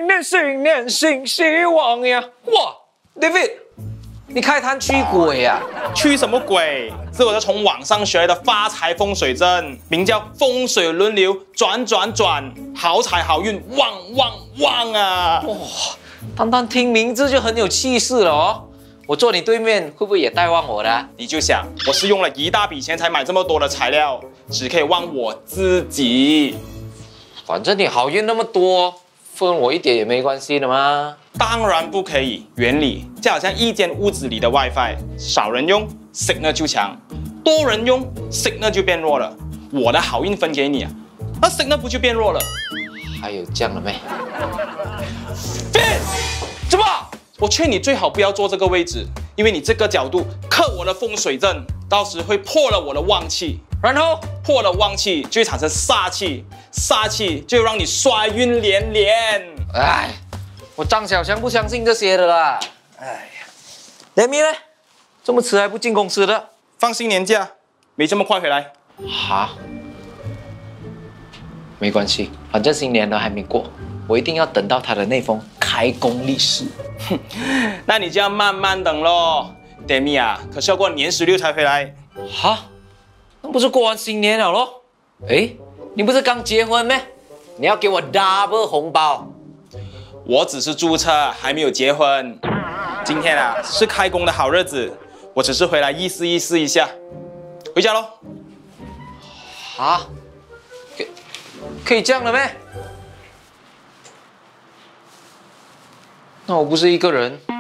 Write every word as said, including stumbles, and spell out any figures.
新年新年新希望呀！哇 ，David， 你开坛驱鬼啊？ 驱什么鬼？是我在从网上学来的发财风水阵，名叫风水轮流转转转，好彩好运旺旺旺啊！ 哇，单单听名字就很有气势了哦。我坐你对面会不会也带旺我的、啊？ 你就想，我是用了一大笔钱才买这么多的材料，只可以旺我自己。 反正你好运那么多，分我一点也没关系的嘛。 当然不可以，原理就好像一间屋子里的 WiFi， 少人用 signal 就强，多人用 signal 就变弱了。我的好运分给你啊，那 signal 不就变弱了？ 还有这样的没？ 怎么？我劝你最好不要坐这个位置，因为你这个角度克我的风水阵，到时会破了我的旺气，然后破了旺气就会产生煞气，煞气就会让你衰运连连。 哎，我张小强不相信这些的啦。哎呀，雷米呢？这么迟还不进公司的？ 放新年假，没这么快回来。 哈？没关系，反正新年都还没过，我一定要等到他的那封开工利是。 哼，那你就要慢慢等咯。Demi 啊，可是要过年十六才回来。 哈？那不是过完新年了咯？哎，你不是刚结婚咩？你要给我 double 红包。 我只是注册，还没有结婚。今天啊是开工的好日子，我只是回来意思意思一下。回家咯。 啊？可可以这样的咩？那我不是一个人。